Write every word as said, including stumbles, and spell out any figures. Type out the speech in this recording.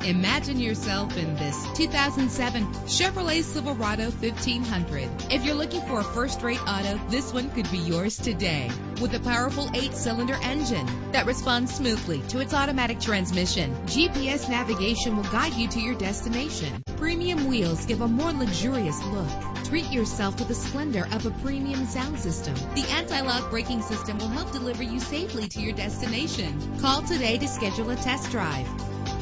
Imagine yourself in this two thousand seven Chevrolet Silverado fifteen hundred. If you're looking for a first-rate auto, this one could be yours today. With a powerful eight-cylinder engine that responds smoothly to its automatic transmission, G P S navigation will guide you to your destination. Premium wheels give a more luxurious look. Treat yourself to the splendor of a premium sound system. The anti-lock braking system will help deliver you safely to your destination. Call today to schedule a test drive.